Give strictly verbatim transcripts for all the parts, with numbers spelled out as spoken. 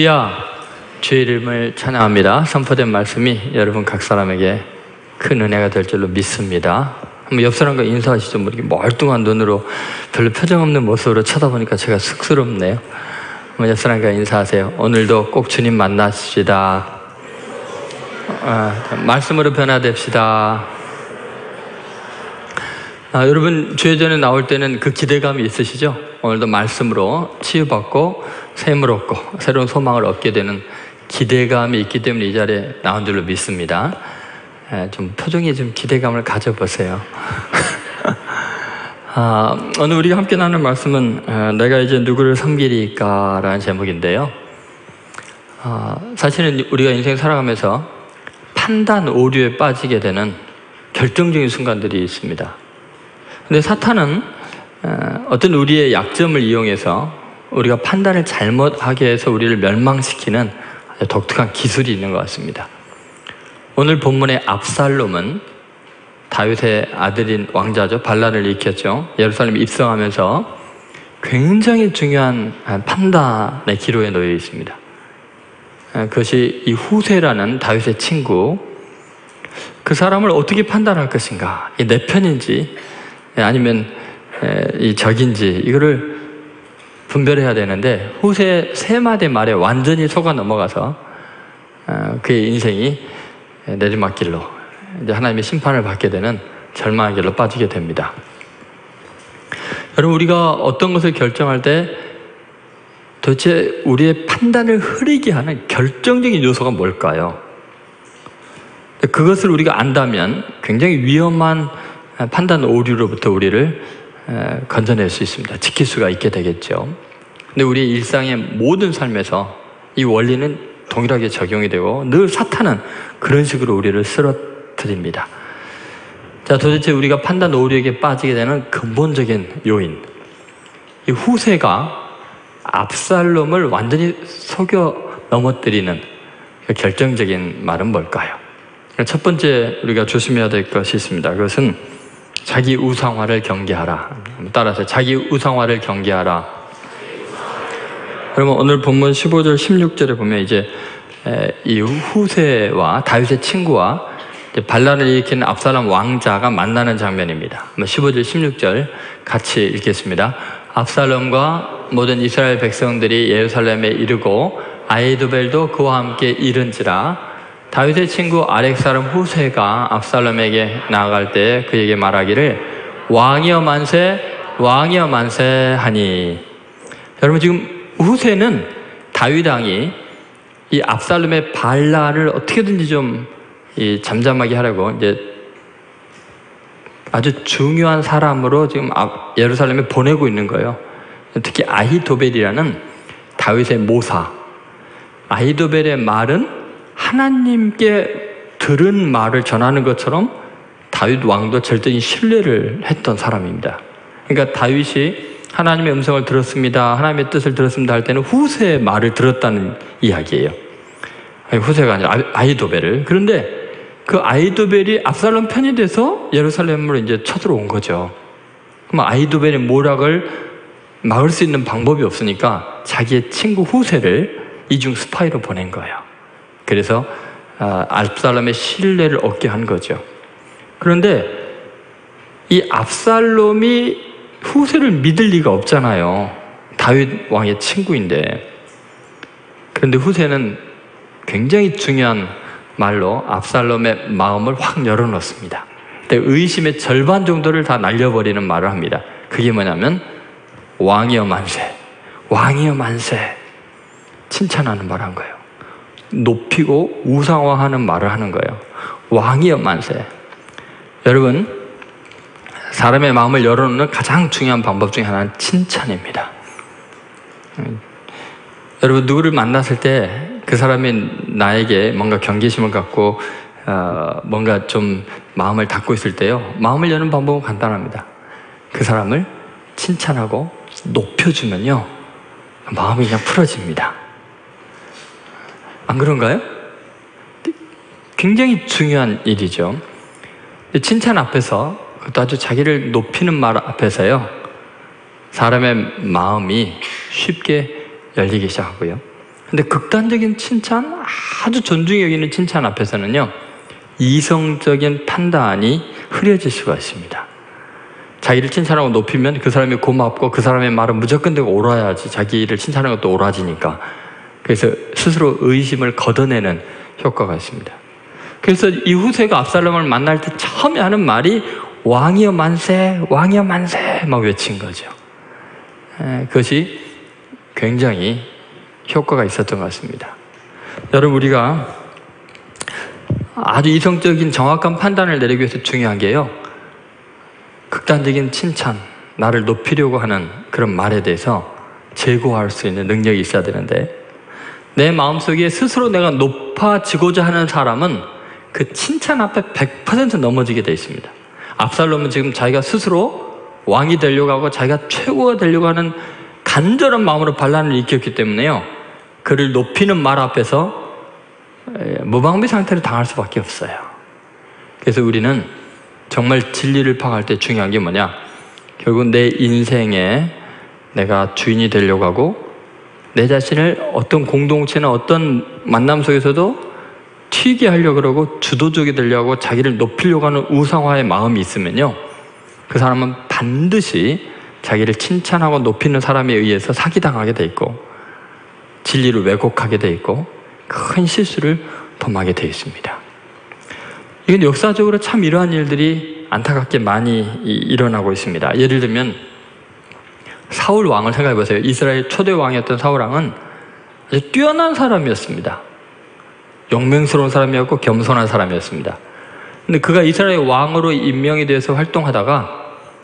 할렐루야, 주의 이름을 찬양합니다. 선포된 말씀이 여러분 각 사람에게 큰 은혜가 될 줄로 믿습니다. 한번 옆 사람과 인사하시죠. 뭐 이렇게 멀뚱한 눈으로 별로 표정 없는 모습으로 쳐다보니까 제가 쑥스럽네요. 한번 옆 사람과 인사하세요. 오늘도 꼭 주님 만나십시다. 아, 말씀으로 변화됩시다. 아, 여러분 주의전에 나올 때는 그 기대감이 있으시죠? 오늘도 말씀으로 치유받고 샘을 얻고 새로운 소망을 얻게 되는 기대감이 있기 때문에 이 자리에 나온 줄로 믿습니다. 에, 좀 표정에 좀 기대감을 가져보세요. 아, 오늘 우리가 함께 나눌 말씀은 에, 내가 이제 누구를 섬기리까 라는 제목인데요. 아, 사실은 우리가 인생 살아가면서 판단 오류에 빠지게 되는 결정적인 순간들이 있습니다. 근데 사탄은 어떤 우리의 약점을 이용해서 우리가 판단을 잘못하게 해서 우리를 멸망시키는 독특한 기술이 있는 것 같습니다. 오늘 본문의 압살롬은 다윗의 아들인 왕자죠. 반란을 일으켰죠. 예루살렘에 입성하면서 굉장히 중요한 판단의 기로에 놓여 있습니다. 그것이 이 후세라는 다윗의 친구, 그 사람을 어떻게 판단할 것인가, 내 편인지 아니면 이 적인지 이거를 분별해야 되는데, 후세 세 마디 말에 완전히 속아 넘어가서 그의 인생이 내리막길로, 이제 하나님의 심판을 받게 되는 절망의 길로 빠지게 됩니다. 여러분, 우리가 어떤 것을 결정할 때 도대체 우리의 판단을 흐리게 하는 결정적인 요소가 뭘까요? 그것을 우리가 안다면 굉장히 위험한 판단 오류로부터 우리를 건져낼 수 있습니다. 지킬 수가 있게 되겠죠. 근데 우리 일상의 모든 삶에서 이 원리는 동일하게 적용이 되고 늘 사탄은 그런 식으로 우리를 쓰러뜨립니다. 자, 도대체 우리가 판단 오류에게 빠지게 되는 근본적인 요인, 이 후세가 압살롬을 완전히 속여 넘어뜨리는 그 결정적인 말은 뭘까요? 첫 번째 우리가 조심해야 될 것이 있습니다. 그것은 자기 우상화를 경계하라. 따라서 자기 우상화를 경계하라. 여러분, 오늘 본문 십오 절 십육 절에 보면 이제 이 후세와 다윗의 친구와 반란을 일으키는 압살롬 왕자가 만나는 장면입니다. 십오 절 십육 절 같이 읽겠습니다. 압살롬과 모든 이스라엘 백성들이 예루살렘에 이르고 아히도벨도 그와 함께 이른지라. 다윗의 친구 아렉 사람 후세가 압살롬에게 나아갈 때 그에게 말하기를 왕이여 만세, 왕이여 만세 하니. 여러분, 지금 후세는 다윗 왕이 이 압살롬의 반란을 어떻게든지 좀 이 잠잠하게 하려고 이제 아주 중요한 사람으로 지금 예루살렘에 보내고 있는 거예요. 특히 아히도벨이라는 다윗의 모사. 아히도벨의 말은 하나님께 들은 말을 전하는 것처럼 다윗 왕도 절대히 신뢰를 했던 사람입니다. 그러니까 다윗이 하나님의 음성을 들었습니다, 하나님의 뜻을 들었습니다 할 때는 후세의 말을 들었다는 이야기예요. 후세가 아니라 아히도벨을. 그런데 그 아히도벨이 압살롬 편이 돼서 예루살렘으로 이제 쳐들어온 거죠. 그럼 아히도벨의 모략을 막을 수 있는 방법이 없으니까 자기의 친구 후세를 이중 스파이로 보낸 거예요. 그래서 압살롬의 신뢰를 얻게 한 거죠. 그런데 이 압살롬이 후세를 믿을 리가 없잖아요. 다윗 왕의 친구인데. 그런데 후세는 굉장히 중요한 말로 압살롬의 마음을 확 열어놓습니다. 의심의 절반 정도를 다 날려버리는 말을 합니다. 그게 뭐냐면 왕이여 만세, 왕이여 만세, 칭찬하는 말을 한 거예요. 높이고 우상화하는 말을 하는 거예요. 왕이여 만세. 여러분, 사람의 마음을 열어놓는 가장 중요한 방법 중에 하나는 칭찬입니다. 여러분, 누구를 만났을 때 그 사람이 나에게 뭔가 경계심을 갖고 어, 뭔가 좀 마음을 닫고 있을 때요, 마음을 여는 방법은 간단합니다. 그 사람을 칭찬하고 높여주면요, 마음이 그냥 풀어집니다. 안 그런가요? 굉장히 중요한 일이죠. 칭찬 앞에서, 그것도 아주 자기를 높이는 말 앞에서요, 사람의 마음이 쉽게 열리기 시작하고요. 근데 극단적인 칭찬, 아주 존중이 여기는 칭찬 앞에서는요, 이성적인 판단이 흐려질 수가 있습니다. 자기를 칭찬하고 높이면 그 사람이 고맙고 그 사람의 말은 무조건 되고 옳아야지, 자기를 칭찬하는 것도 옳아지니까. 그래서 스스로 의심을 걷어내는 효과가 있습니다. 그래서 이 후세가 압살롬을 만날 때 처음에 하는 말이 왕이여 만세, 왕이여 만세 막 외친 거죠. 에, 그것이 굉장히 효과가 있었던 것 같습니다. 여러분, 우리가 아주 이성적인 정확한 판단을 내리기 위해서 중요한 게요, 극단적인 칭찬, 나를 높이려고 하는 그런 말에 대해서 제고할 수 있는 능력이 있어야 되는데, 내 마음속에 스스로 내가 높아지고자 하는 사람은 그 칭찬 앞에 백 퍼센트 넘어지게 되어 있습니다. 압살롬은 지금 자기가 스스로 왕이 되려고 하고 자기가 최고가 되려고 하는 간절한 마음으로 반란을 일으켰기 때문에요, 그를 높이는 말 앞에서 무방비 상태를 당할 수밖에 없어요. 그래서 우리는 정말 진리를 파악할 때 중요한 게 뭐냐, 결국 내 인생에 내가 주인이 되려고 하고 내 자신을 어떤 공동체나 어떤 만남 속에서도 튀게 하려고 그러고 주도적이 되려고 하고 자기를 높이려고 하는 우상화의 마음이 있으면요, 그 사람은 반드시 자기를 칭찬하고 높이는 사람에 의해서 사기당하게 돼 있고 진리를 왜곡하게 돼 있고 큰 실수를 범하게 돼 있습니다. 이건 역사적으로 참 이러한 일들이 안타깝게 많이 일어나고 있습니다. 예를 들면 사울 왕을 생각해 보세요. 이스라엘 초대 왕이었던 사울 왕은 아주 뛰어난 사람이었습니다. 용맹스러운 사람이었고 겸손한 사람이었습니다. 근데 그가 이스라엘 왕으로 임명이 돼서 활동하다가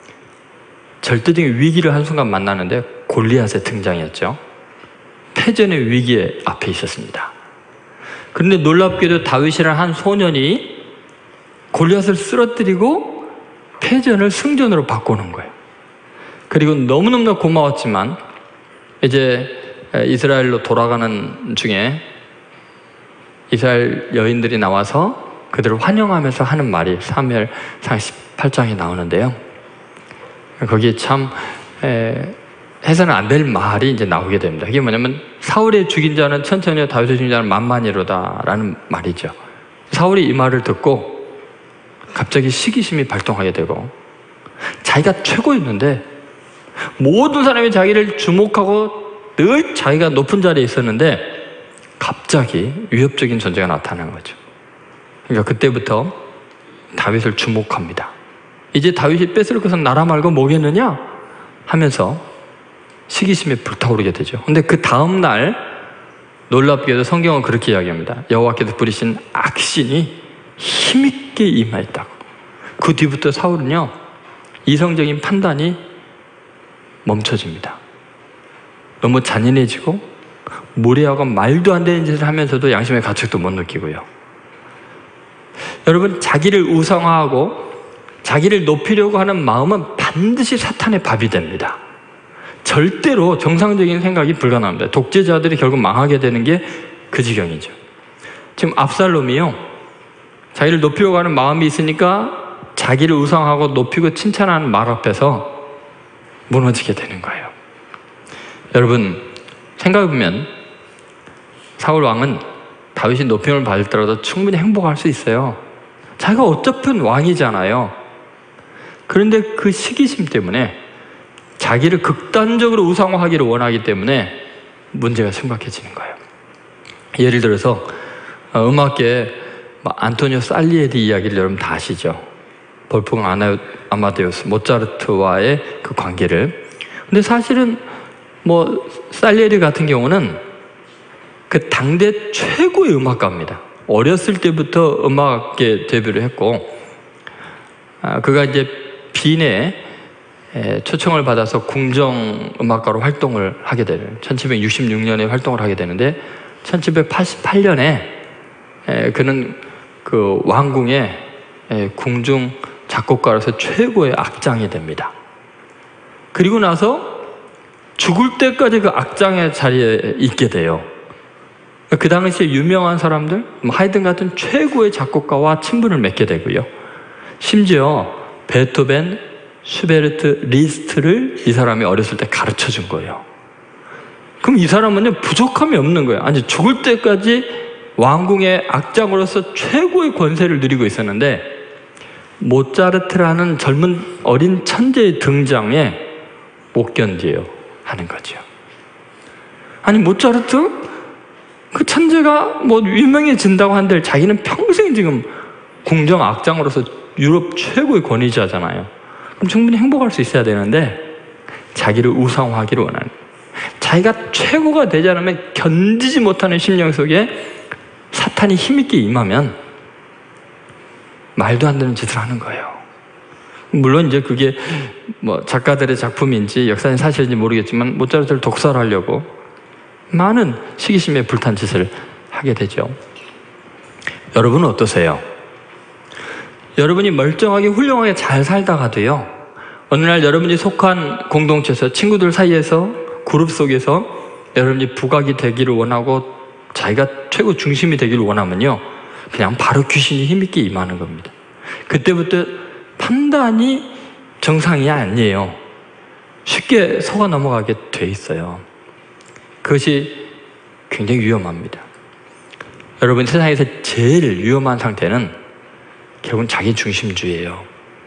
절대적인 위기를 한순간 만나는데 골리앗의 등장이었죠. 패전의 위기에 앞에 있었습니다. 그런데 놀랍게도 다윗이라는 한 소년이 골리앗을 쓰러뜨리고 패전을 승전으로 바꾸는 거예요. 그리고 너무너무 고마웠지만 이제 이스라엘로 돌아가는 중에 이스라엘 여인들이 나와서 그들을 환영하면서 하는 말이 사무엘상 십팔 장에 나오는데요, 거기에 참 에, 해서는 안 될 말이 이제 나오게 됩니다. 이게 뭐냐면 사울의 죽인 자는 천천히요 다윗의 죽인 자는 만만이로다 라는 말이죠. 사울이 이 말을 듣고 갑자기 시기심이 발동하게 되고, 자기가 최고였는데 모든 사람이 자기를 주목하고 늘 자기가 높은 자리에 있었는데 갑자기 위협적인 존재가 나타나는 거죠. 그러니까 그때부터 다윗을 주목합니다. 이제 다윗이 뺏을 것은 나라 말고 뭐겠느냐 하면서 시기심에 불타오르게 되죠. 근데 그 다음 날 놀랍게도 성경은 그렇게 이야기합니다. 여호와께서 부리신 악신이 힘있게 임하였다고. 그 뒤부터 사울은요, 이성적인 판단이 멈춰집니다. 너무 잔인해지고 무례하고 말도 안 되는 짓을 하면서도 양심의 가책도 못 느끼고요. 여러분, 자기를 우상화하고 자기를 높이려고 하는 마음은 반드시 사탄의 밥이 됩니다. 절대로 정상적인 생각이 불가능합니다. 독재자들이 결국 망하게 되는 게 그 지경이죠. 지금 압살롬이요, 자기를 높이려고 하는 마음이 있으니까 자기를 우상하고 높이고 칭찬하는 말 앞에서 무너지게 되는 거예요. 여러분, 생각해보면 사울 왕은 다윗이 높임을 받을더라도 충분히 행복할 수 있어요. 자기가 어차피 왕이잖아요. 그런데 그 시기심 때문에 자기를 극단적으로 우상화하기를 원하기 때문에 문제가 심각해지는 거예요. 예를 들어서 음악계에 안토니오 살리에리 이야기를 여러분 다 아시죠? 볼프강 아마데우스 모차르트와의 그 관계를. 근데 사실은 뭐 살리에리 같은 경우는 그 당대 최고의 음악가입니다. 어렸을 때부터 음악계 데뷔를 했고, 아, 그가 이제 빈에 초청을 받아서 궁정 음악가로 활동을 하게 되는 천칠백육십육 년에 활동을 하게 되는데, 천칠백팔십팔 년에 그는 그 왕궁의 궁중 작곡가로서 최고의 악장이 됩니다. 그리고 나서 죽을 때까지 그 악장의 자리에 있게 돼요. 그 당시에 유명한 사람들, 하이든 같은 최고의 작곡가와 친분을 맺게 되고요. 심지어 베토벤, 슈베르트, 리스트를 이 사람이 어렸을 때 가르쳐 준 거예요. 그럼 이 사람은요 부족함이 없는 거예요. 아니 죽을 때까지 왕궁의 악장으로서 최고의 권세를 누리고 있었는데 모차르트라는 젊은 어린 천재의 등장에 못 견뎌요 하는 거죠. 아니 모차르트? 그 천재가 뭐 유명해진다고 한들 자기는 평생 지금 궁정 악장으로서 유럽 최고의 권위자잖아요. 그럼 충분히 행복할 수 있어야 되는데 자기를 우상화하기를 원하는, 자기가 최고가 되지 않으면 견디지 못하는 심령 속에 사탄이 힘있게 임하면 말도 안 되는 짓을 하는 거예요. 물론 이제 그게 뭐 작가들의 작품인지 역사적인 사실인지 모르겠지만 모차르트를 독살하려고 많은 시기심에 불탄 짓을 하게 되죠. 여러분은 어떠세요? 여러분이 멀쩡하게 훌륭하게 잘 살다가도요 어느 날 여러분이 속한 공동체에서 친구들 사이에서 그룹 속에서 여러분이 부각이 되기를 원하고 자기가 최고 중심이 되기를 원하면요 그냥 바로 귀신이 힘있게 임하는 겁니다. 그때부터 판단이 정상이 아니에요. 쉽게 속아 넘어가게 돼 있어요. 그것이 굉장히 위험합니다. 여러분 세상에서 제일 위험한 상태는 결국은 자기 중심주의예요.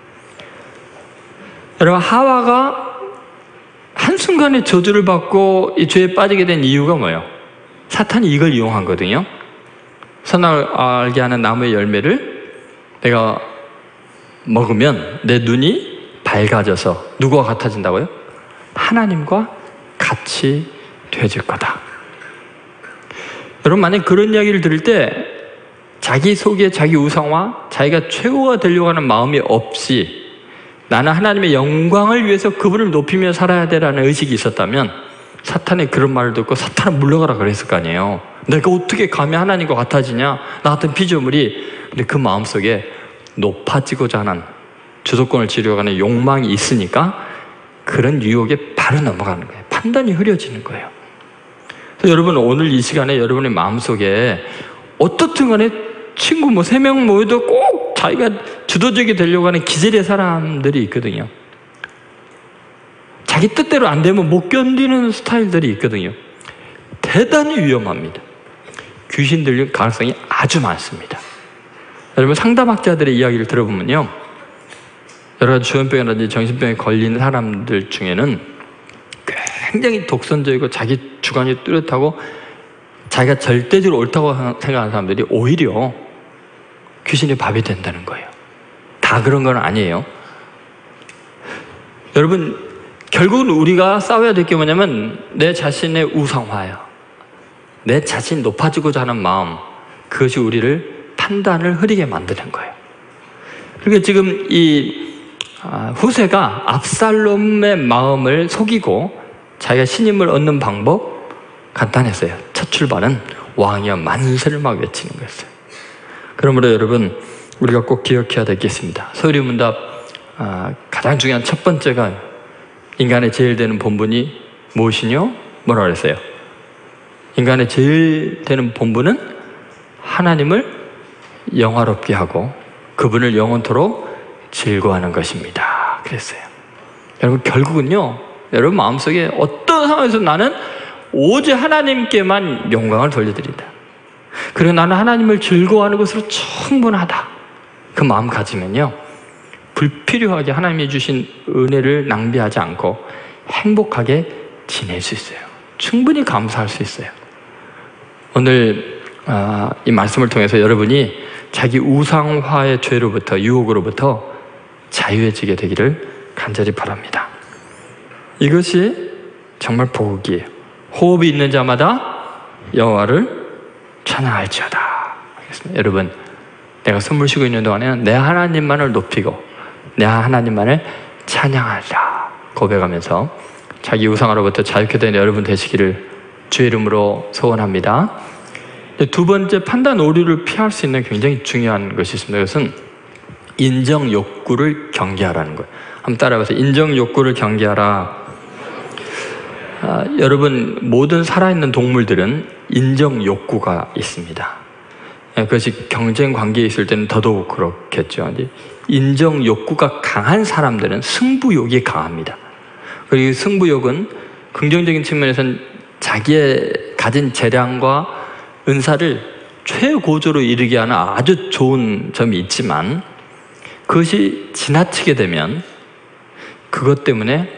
여러분 하와가 한순간에 저주를 받고 이 죄에 빠지게 된 이유가 뭐예요? 사탄이 이걸 이용한 거거든요. 선악을 알게 하는 나무의 열매를 내가 먹으면 내 눈이 밝아져서 누구와 같아진다고요? 하나님과 같이 되질 거다. 여러분 만약 그런 이야기를 들을 때 자기 속에 자기 우상화, 자기가 최고가 되려고 하는 마음이 없이 나는 하나님의 영광을 위해서 그분을 높이며 살아야 되라는 의식이 있었다면 사탄의 그런 말을 듣고 사탄은 물러가라 그랬을 거 아니에요. 내가 어떻게 감히 하나님과 같아지냐, 나 같은 피조물이. 근데 그 마음속에 높아지고자 하는 주도권을 지려가는 욕망이 있으니까 그런 유혹에 바로 넘어가는 거예요. 판단이 흐려지는 거예요. 그래서 여러분 오늘 이 시간에 여러분의 마음속에 어떻든 간에 친구 뭐 세 명 모여도 꼭 자기가 주도적이 되려고 하는 기질의 사람들이 있거든요. 자기 뜻대로 안 되면 못 견디는 스타일들이 있거든요. 대단히 위험합니다. 귀신 들릴 가능성이 아주 많습니다. 여러분 상담학자들의 이야기를 들어보면요 여러 가지 조현병이라든지 정신병에 걸린 사람들 중에는 굉장히 독선적이고 자기 주관이 뚜렷하고 자기가 절대적으로 옳다고 생각하는 사람들이 오히려 귀신의 밥이 된다는 거예요. 다 그런 건 아니에요. 여러분 결국은 우리가 싸워야 될 게 뭐냐면 내 자신의 우상화예요. 내 자신이 높아지고자 하는 마음, 그것이 우리를 판단을 흐리게 만드는 거예요. 그러니까 지금 이 후세가 압살롬의 마음을 속이고 자기가 신임을 얻는 방법 간단했어요. 첫 출발은 왕이여 만세를 막 외치는 거였어요. 그러므로 여러분 우리가 꼭 기억해야 되겠습니다. 소리문답 가장 중요한 첫 번째가 인간의 제일 되는 본분이 무엇이뇨? 뭐라고 그랬어요? 인간의 제일 되는 본분은 하나님을 영화롭게 하고 그분을 영원토록 즐거워하는 것입니다. 그랬어요. 여러분 결국은요 여러분 마음속에 어떤 상황에서 나는 오직 하나님께만 영광을 돌려드린다. 그리고 나는 하나님을 즐거워하는 것으로 충분하다. 그 마음 가지면요 불필요하게 하나님이 주신 은혜를 낭비하지 않고 행복하게 지낼 수 있어요. 충분히 감사할 수 있어요. 오늘 아, 이 말씀을 통해서 여러분이 자기 우상화의 죄로부터 유혹으로부터 자유해지게 되기를 간절히 바랍니다. 이것이 정말 복이에요. 호흡이 있는 자마다 여호와를 찬양할지어다. 알겠습니다. 여러분 내가 숨을 쉬고 있는 동안에는 내 하나님만을 높이고 내 하나님만을 찬양하라 고백하면서 자기 우상으로부터 자유케 된 여러분 되시기를 주의 이름으로 소원합니다. 두 번째 판단 오류를 피할 수 있는 굉장히 중요한 것이 있습니다. 그것은 인정 욕구를 경계하라는 거예요. 한번 따라해보세요. 인정 욕구를 경계하라. 아, 여러분 모든 살아있는 동물들은 인정 욕구가 있습니다. 그것이 경쟁 관계에 있을 때는 더더욱 그렇겠죠. 인정 욕구가 강한 사람들은 승부욕이 강합니다. 그리고 승부욕은 긍정적인 측면에서는 자기의 가진 재량과 은사를 최고조로 이르게 하는 아주 좋은 점이 있지만 그것이 지나치게 되면 그것 때문에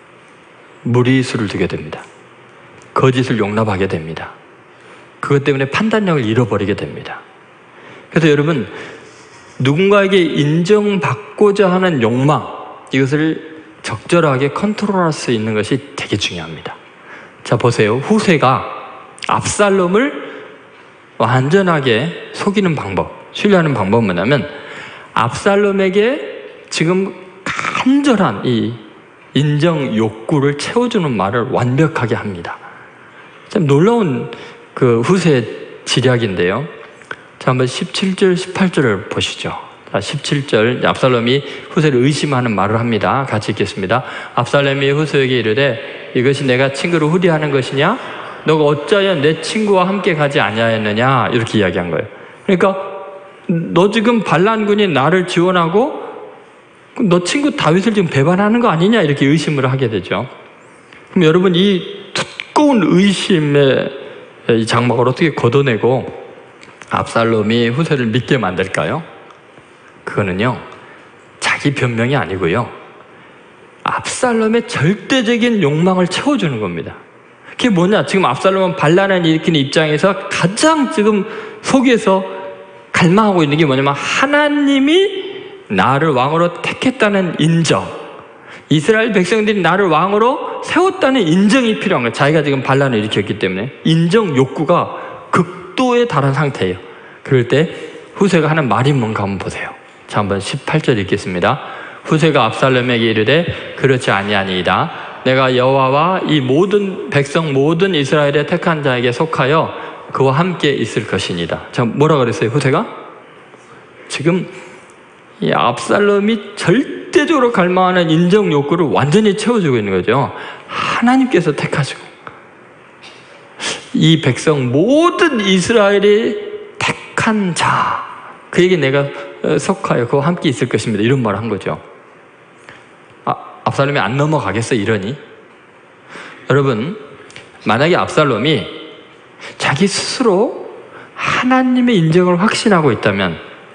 무리수를 두게 됩니다. 거짓을 용납하게 됩니다. 그것 때문에 판단력을 잃어버리게 됩니다. 그래서 여러분, 누군가에게 인정받고자 하는 욕망, 이것을 적절하게 컨트롤할 수 있는 것이 되게 중요합니다. 자, 보세요. 후세가 압살롬을 완전하게 속이는 방법, 신뢰하는 방법은 뭐냐면 압살롬에게 지금 간절한 이 인정 욕구를 채워주는 말을 완벽하게 합니다. 참 놀라운 그 후세의 지략인데요. 자, 한번 십칠 절, 십팔 절을 보시죠. 자, 십칠 절, 압살롬이 후세를 의심하는 말을 합니다. 같이 읽겠습니다. 압살롬이 후세에게 이르되 이것이 내가 친구를 후리하는 것이냐? 너가 어찌하여 내 친구와 함께 가지 아니하였느냐? 이렇게 이야기한 거예요. 그러니까 너 지금 반란군이 나를 지원하고 너 친구 다윗을 지금 배반하는 거 아니냐? 이렇게 의심을 하게 되죠. 그럼 여러분, 이 두꺼운 의심의 이 장막을 어떻게 걷어내고 압살롬이 후세를 믿게 만들까요? 그거는요, 자기 변명이 아니고요, 압살롬의 절대적인 욕망을 채워주는 겁니다. 그게 뭐냐? 지금 압살롬은 반란을 일으키는 입장에서 가장 지금 속에서 갈망하고 있는 게 뭐냐면 하나님이 나를 왕으로 택했다는 인정, 이스라엘 백성들이 나를 왕으로 세웠다는 인정이 필요한 거예요. 자기가 지금 반란을 일으켰기 때문에 인정 욕구가 극도에 달한 상태예요. 그럴 때 후세가 하는 말이 뭔가 한번 보세요. 자, 한번 십팔 절 읽겠습니다. 후세가 압살롬에게 이르되 그렇지 아니하니이다. 내가 여호와와 이 모든 백성 모든 이스라엘의 택한 자에게 속하여 그와 함께 있을 것이니이다. 자, 뭐라 그랬어요? 후세가 지금 이 압살롬이 절대적으로 갈망하는 인정 욕구를 완전히 채워주고 있는 거죠. 하나님께서 택하시고 이 백성 모든 이스라엘이 택한 자, 그에게 내가 속하여 그와 함께 있을 것입니다. 이런 말을 한 거죠. 아, 압살롬이 안 넘어가겠어 이러니? 여러분, 만약에 압살롬이 자기 스스로 하나님의 인정을 확신하고 있다면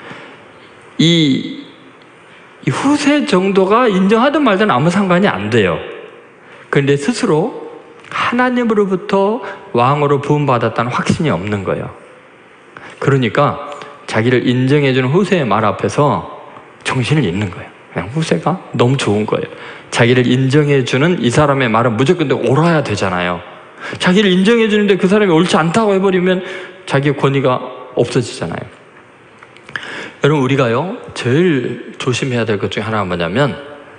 이, 이 후세 정도가 인정하든 말든 아무 상관이 안 돼요. 그런데 스스로 하나님으로부터 왕으로 부음받았다는 확신이 없는 거예요. 그러니까 자기를 인정해주는 후세의 말 앞에서 정신을 잃는 거예요. 그냥 후세가 너무 좋은 거예요. 자기를 인정해주는 이 사람의 말은 무조건 옳아야 되잖아요. 자기를 인정해주는데 그 사람이 옳지 않다고 해버리면 자기의 권위가 없어지잖아요. 여러분, 우리가요 제일 조심해야 될 것 중에 하나가 뭐냐면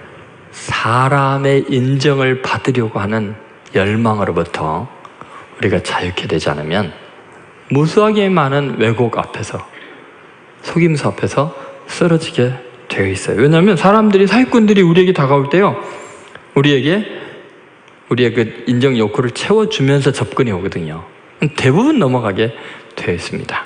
사람의 인정을 받으려고 하는 열망으로부터 우리가 자유케 되지 않으면 무수하게 많은 왜곡 앞에서, 속임수 앞에서 쓰러지게 되어 있어요. 왜냐하면 사람들이, 사기꾼들이 우리에게 다가올 때요, 우리에게 우리의 그 인정 욕구를 채워주면서 접근이 오거든요. 대부분 넘어가게 되어 있습니다.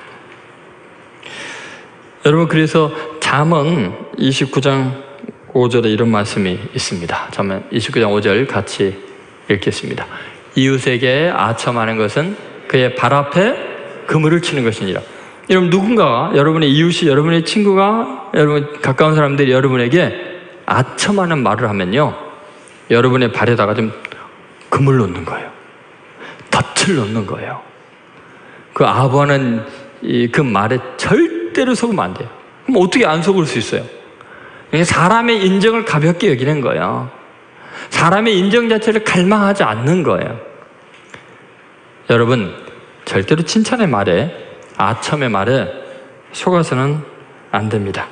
여러분, 그래서 잠언 이십구 장 오 절에 이런 말씀이 있습니다. 잠언 이십구 장 오 절 같이 읽겠습니다. 이웃에게 아첨하는 것은 그의 발 앞에 그물을 치는 것이니라. 여러분, 누군가가, 여러분의 이웃이, 여러분의 친구가, 여러분 가까운 사람들이 여러분에게 아첨하는 말을 하면요, 여러분의 발에다가 좀 그물 놓는 거예요. 덫을 놓는 거예요. 그 아부하는 이 그 말에 절대로 속으면 안 돼요. 그럼 어떻게 안 속을 수 있어요? 사람의 인정을 가볍게 여기는 거예요. 사람의 인정 자체를 갈망하지 않는 거예요. 여러분, 절대로 칭찬의 말에, 아첨의 말에 속아서는 안 됩니다.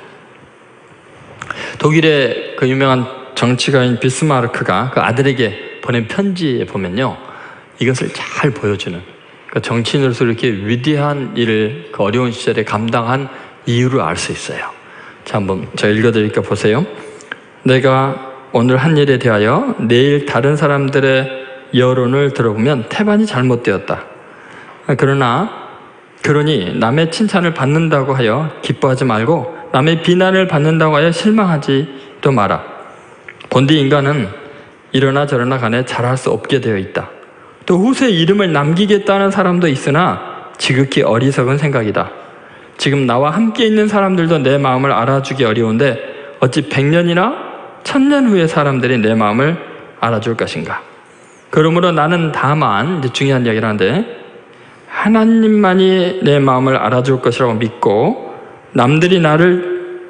독일의 그 유명한 정치가인 비스마르크가 그 아들에게 보낸 편지에 보면요, 이것을 잘 보여주는, 그 정치인으로서 이렇게 위대한 일을 그 어려운 시절에 감당한 이유를 알 수 있어요. 자, 한번 제가 읽어드릴까 보세요. 내가 오늘 한 일에 대하여 내일 다른 사람들의 여론을 들어보면 태반이 잘못되었다. 그러나 그러니 남의 칭찬을 받는다고 하여 기뻐하지 말고 남의 비난을 받는다고 하여 실망하지도 마라. 본디 인간은 이러나 저러나 간에 잘할 수 없게 되어 있다. 또 후세에 이름을 남기겠다는 사람도 있으나 지극히 어리석은 생각이다. 지금 나와 함께 있는 사람들도 내 마음을 알아주기 어려운데 어찌 백년이나 천년 후의 사람들이 내 마음을 알아줄 것인가. 그러므로 나는 다만, 이제 중요한 이야기를 하는데, 하나님만이 내 마음을 알아줄 것이라고 믿고 남들이 나를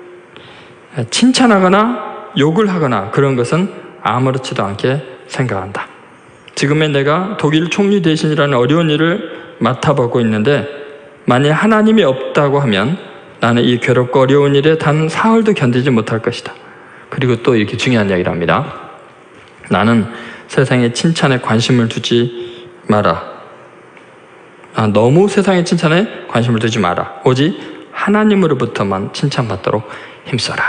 칭찬하거나 욕을 하거나 그런 것은 아무렇지도 않게 생각한다. 지금의 내가 독일 총리 대신이라는 어려운 일을 맡아보고 있는데 만일 하나님이 없다고 하면 나는 이 괴롭고 어려운 일에 단 사흘도 견디지 못할 것이다. 그리고 또 이렇게 중요한 이야기를 합니다. 나는 세상의 칭찬에 관심을 두지 마라. 아, 너무 세상의 칭찬에 관심을 두지 마라. 오직 하나님으로부터만 칭찬받도록 힘써라.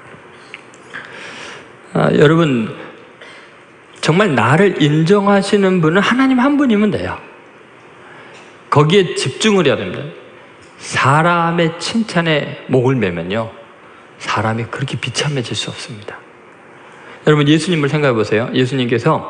아, 여러분, 정말 나를 인정하시는 분은 하나님 한 분이면 돼요. 거기에 집중을 해야 됩니다. 사람의 칭찬에 목을 매면요, 사람이 그렇게 비참해질 수 없습니다. 여러분, 예수님을 생각해 보세요. 예수님께서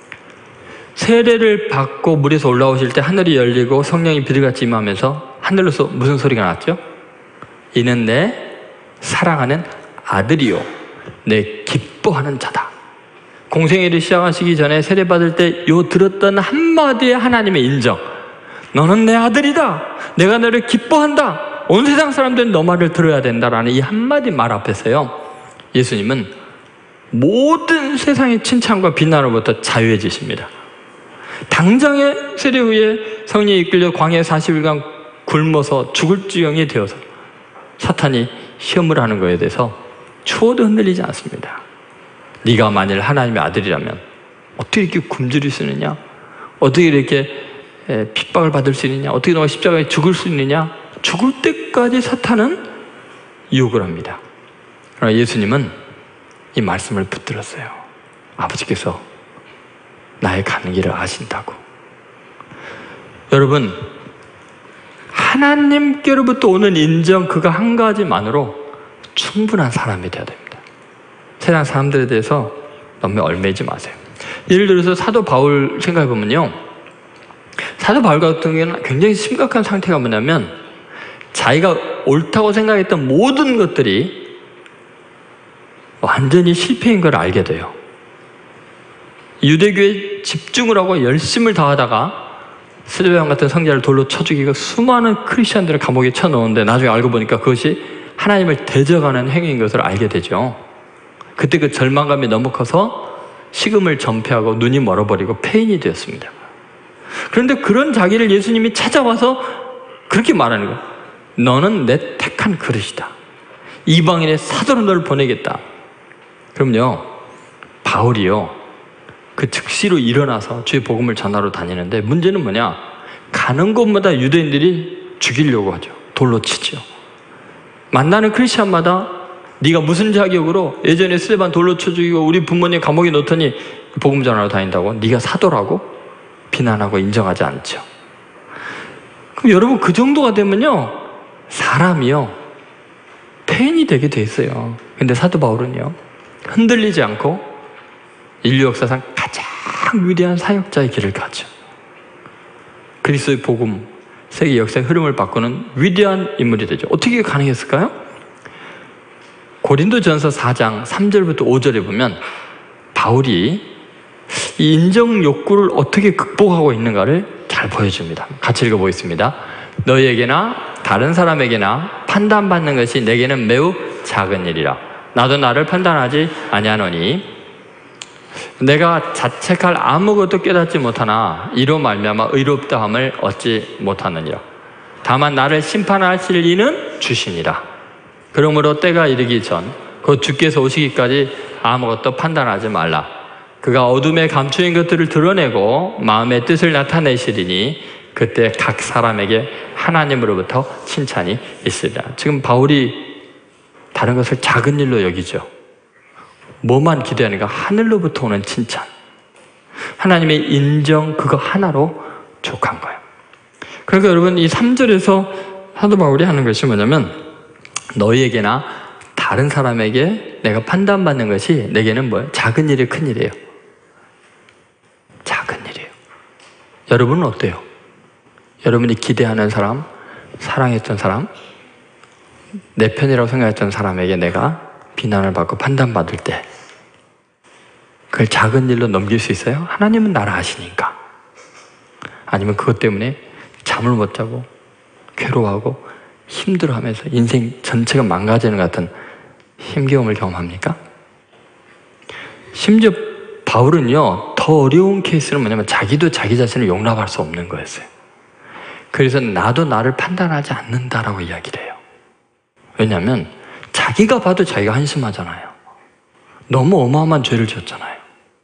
세례를 받고 물에서 올라오실 때 하늘이 열리고 성령이 비둘기같이 임하면서 하늘로서 무슨 소리가 났죠? 이는 내 사랑하는 아들이요 내 기뻐하는 자다. 공생애를 시작하시기 전에 세례 받을 때 요 들었던 한마디의 하나님의 인정, 너는 내 아들이다, 내가 너를 기뻐한다, 온 세상 사람들은 너 말을 들어야 된다라는 이 한마디 말 앞에서요, 예수님은 모든 세상의 칭찬과 비난으로부터 자유해지십니다. 당장에 세례 후에 성령에 이끌려 광야에 사십 일간 굶어서 죽을 지경이 되어서 사탄이 시험을 하는 것에 대해서 추호도 흔들리지 않습니다. 네가 만일 하나님의 아들이라면 어떻게 이렇게 굶주릴 수 있느냐? 어떻게 이렇게 핍박을 받을 수 있느냐? 어떻게 너가 십자가에 죽을 수 있느냐? 죽을 때까지 사탄은 유혹을 합니다. 그러나 예수님은 이 말씀을 붙들었어요. 아버지께서 나의 가는 길을 아신다고. 여러분, 하나님께로부터 오는 인정, 그거 한 가지만으로 충분한 사람이 되어야 됩니다. 세상 사람들에 대해서 너무 얽매이지 마세요. 예를 들어서 사도 바울 생각해 보면요, 사도 바울 같은 경우는 굉장히 심각한 상태가 뭐냐면 자기가 옳다고 생각했던 모든 것들이 완전히 실패인 걸 알게 돼요. 유대교에 집중을 하고 열심을 다하다가 스데반 같은 성자를 돌로 쳐 죽이고 수많은 크리스천들을 감옥에 쳐넣었는데 나중에 알고 보니까 그것이 하나님을 대적하는 행위인 것을 알게 되죠. 그때 그 절망감이 너무 커서 식음을 전폐하고 눈이 멀어버리고 폐인이 되었습니다. 그런데 그런 자기를 예수님이 찾아와서 그렇게 말하는 거예요. 너는 내 택한 그릇이다. 이방인의 사도로 너를 보내겠다. 그럼요, 바울이요, 그 즉시로 일어나서 주의 복음을 전하러 다니는데 문제는 뭐냐? 가는 곳마다 유대인들이 죽이려고 하죠. 돌로 치죠. 만나는 크리스천마다 네가 무슨 자격으로 예전에 스데반 돌로 쳐 죽이고 우리 부모님 감옥에 넣더니 복음 전하러 다닌다고? 네가 사도라고? 비난하고 인정하지 않죠. 그럼 여러분, 그 정도가 되면요, 사람이요 폐인이 되게 돼 있어요. 근데 사도 바울은요, 흔들리지 않고 인류 역사상 가장 위대한 사역자의 길을 가죠. 그리스도의 복음, 세계 역사의 흐름을 바꾸는 위대한 인물이 되죠. 어떻게 가능했을까요? 고린도전서 사 장 삼 절부터 오 절에 보면 바울이 이 인정 욕구를 어떻게 극복하고 있는가를 잘 보여줍니다. 같이 읽어보겠습니다. 너희에게나 다른 사람에게나 판단받는 것이 내게는 매우 작은 일이라. 나도 나를 판단하지 아니하노니 내가 자책할 아무것도 깨닫지 못하나 이로 말미암아 의롭다함을 얻지 못하느니라. 다만 나를 심판하실 이는 주시니라. 그러므로 때가 이르기 전 곧 주께서 오시기까지 아무것도 판단하지 말라. 그가 어둠에 감추인 것들을 드러내고 마음의 뜻을 나타내시리니 그때 각 사람에게 하나님으로부터 칭찬이 있으리라. 지금 바울이 다른 것을 작은 일로 여기죠. 뭐만 기대하는가? 하늘로부터 오는 칭찬, 하나님의 인정, 그거 하나로 족한 거예요. 그러니까 여러분, 이 삼 절에서 사도 바울이 하는 것이 뭐냐면 너희에게나 다른 사람에게 내가 판단받는 것이 내게는 뭐예요? 작은 일이 큰 일이에요. 작은 일이에요. 여러분은 어때요? 여러분이 기대하는 사람, 사랑했던 사람, 내 편이라고 생각했던 사람에게 내가 비난을 받고 판단받을 때 그걸 작은 일로 넘길 수 있어요? 하나님은 나를 아시니까. 아니면 그것 때문에 잠을 못 자고 괴로워하고 힘들어하면서 인생 전체가 망가지는 것 같은 힘겨움을 경험합니까? 심지어 바울은요, 더 어려운 케이스는 뭐냐면 자기도 자기 자신을 용납할 수 없는 거였어요. 그래서 나도 나를 판단하지 않는다라고 이야기를 해요. 왜냐하면 자기가 봐도 자기가 한심하잖아요. 너무 어마어마한 죄를 지었잖아요.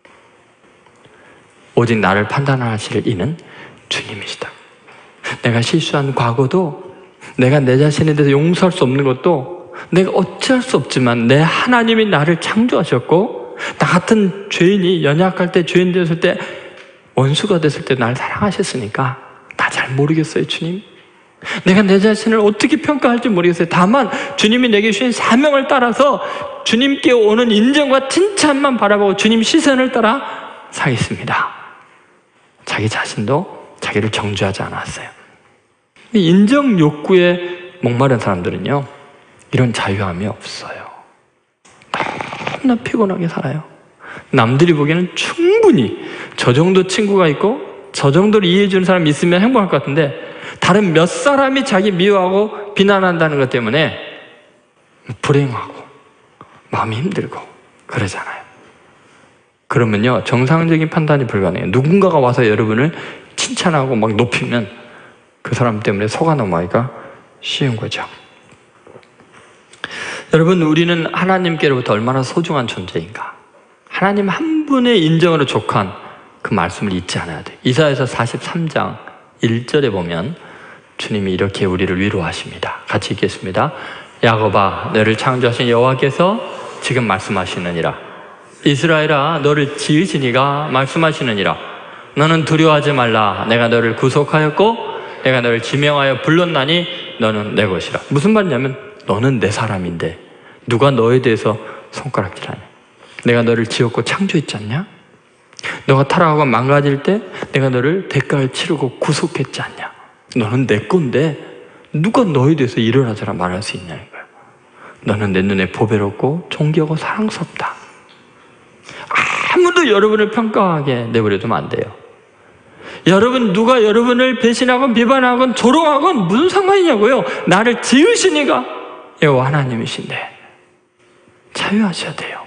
오직 나를 판단하실 이는 주님이시다. 내가 실수한 과거도, 내가 내 자신에 대해서 용서할 수 없는 것도 내가 어찌할 수 없지만 내 하나님이 나를 창조하셨고 나 같은 죄인이 연약할 때, 죄인 되었을 때, 원수가 됐을 때 날 사랑하셨으니까 나 잘 모르겠어요, 주님. 내가 내 자신을 어떻게 평가할지 모르겠어요. 다만 주님이 내게 주신 사명을 따라서 주님께 오는 인정과 칭찬만 바라보고 주님 시선을 따라 살겠습니다. 자기 자신도 자기를 정죄하지 않았어요. 인정 욕구에 목마른 사람들은요, 이런 자유함이 없어요. 너무나 피곤하게 살아요. 남들이 보기에는 충분히 저 정도 친구가 있고 저 정도로 이해해주는 사람이 있으면 행복할 것 같은데 다른 몇 사람이 자기 미워하고 비난한다는 것 때문에 불행하고 마음이 힘들고 그러잖아요. 그러면요, 정상적인 판단이 불가능해요. 누군가가 와서 여러분을 칭찬하고 막 높이면 그 사람 때문에 속아 넘어가기가 쉬운 거죠. 여러분, 우리는 하나님께로부터 얼마나 소중한 존재인가. 하나님 한 분의 인정으로 족한 그 말씀을 잊지 않아야 돼요. 이사야서 사십삼 장 일 절에 보면 주님이 이렇게 우리를 위로하십니다. 같이 읽겠습니다. 야곱아, 너를 창조하신 여호와께서 지금 말씀하시느니라. 이스라엘아, 너를 지으신 이가 말씀하시느니라. 너는 두려워하지 말라. 내가 너를 구속하였고 내가 너를 지명하여 불렀나니 너는 내 것이라. 무슨 말이냐면 너는 내 사람인데 누가 너에 대해서 손가락질하냐. 내가 너를 지었고 창조했지 않냐? 너가 타락하고 망가질 때 내가 너를 대가를 치르고 구속했지 않냐? 너는 내 건데 누가 너에 대해서 일어나자라 말할 수 있냐는 거야. 너는 내 눈에 보배롭고 존귀하고 사랑스럽다. 아무도 여러분을 평가하게 내버려두면 안 돼요. 여러분, 누가 여러분을 배신하건 비판하건 조롱하건 무슨 상관이냐고요. 나를 지으신 이가 여호와 하나님이신데 자유하셔야 돼요.